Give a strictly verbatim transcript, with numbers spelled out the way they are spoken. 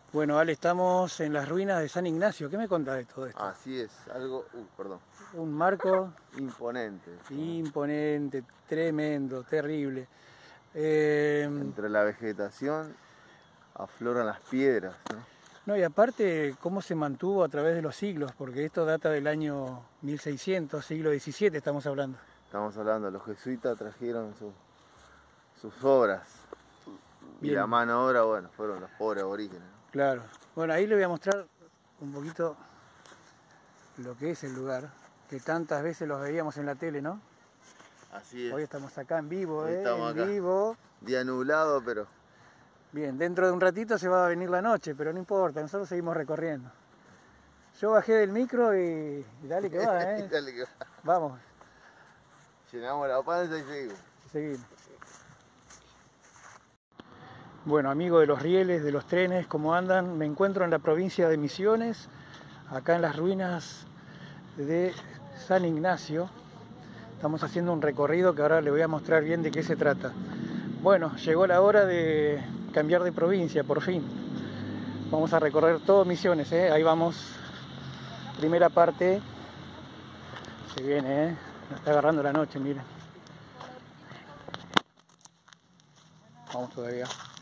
Bueno, Ale, estamos en las ruinas de San Ignacio. ¿Qué me contás de todo esto? Así es, algo, uh, perdón, Un marco imponente. imponente, tremendo, terrible. Eh, Entre la vegetación afloran las piedras, ¿no? no, y aparte, cómo se mantuvo a través de los siglos, porque esto data del año mil seiscientos, siglo diecisiete estamos hablando. Estamos hablando, los jesuitas trajeron su- sus obras. Y Bien. la mano obra, bueno, fueron los pobres aborígenes, ¿no? Claro. Bueno, ahí le voy a mostrar un poquito lo que es el lugar, que tantas veces los veíamos en la tele, ¿no? Así es. Hoy estamos acá en vivo, Hoy ¿eh? estamos En acá. vivo. Día nublado, pero Bien, dentro de un ratito se va a venir la noche, pero no importa, nosotros seguimos recorriendo. Yo bajé del micro y, y dale que va, ¿eh? dale que va. Vamos, Llenamos la panza y seguimos. seguimos. Bueno, amigo de los rieles, de los trenes, ¿cómo andan? Me encuentro en la provincia de Misiones, acá en las ruinas de San Ignacio. Estamos haciendo un recorrido que ahora le voy a mostrar bien de qué se trata. Bueno, llegó la hora de cambiar de provincia, por fin. Vamos a recorrer todo Misiones, ¿eh? Ahí vamos. Primera parte. Se viene, ¿eh? Nos está agarrando la noche, miren. Vamos todavía.